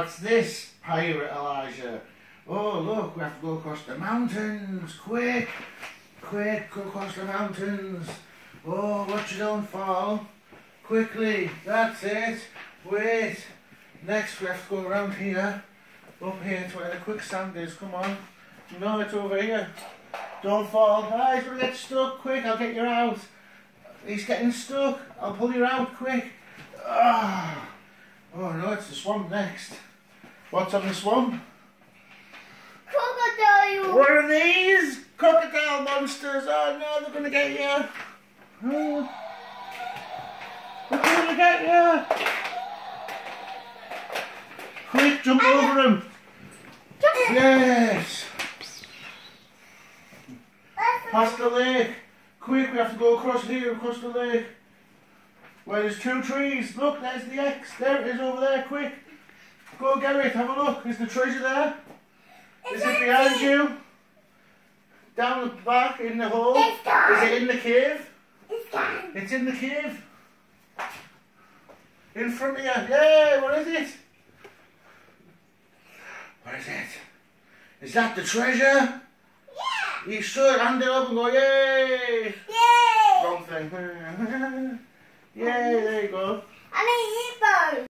What's this, Pirate Elijah? Oh, look, we have to go across the mountains. Quick, quick, go across the mountains. Oh, watch you don't fall. Quickly, that's it. Wait. Next, we have to go around here. Up here to where the quicksand is. Come on. No, it's over here. Don't fall. Guys, we'll get stuck. Quick, I'll get you out. He's getting stuck. I'll pull you out, quick. Ah. Oh no, it's the swamp next. What's on the swamp? Crocodile! What are these? Crocodile monsters! Oh no, they're gonna get you! Oh. They're gonna get you! Quick, jump over them! Yes! Past the lake! Quick, we have to go across here, across the lake. Where there's two trees. Look, there's the X. There it is over there, quick. Go get it, have a look. Is the treasure there? Is it behind you? Down the back, in the hole? Is it in the cave? It's in the cave. In front of you. Yay, what is it? What is it? Is that the treasure? Yeah. You should hand it up and go, yay. Yay. Wrong thing. Yay, there you go. I mean,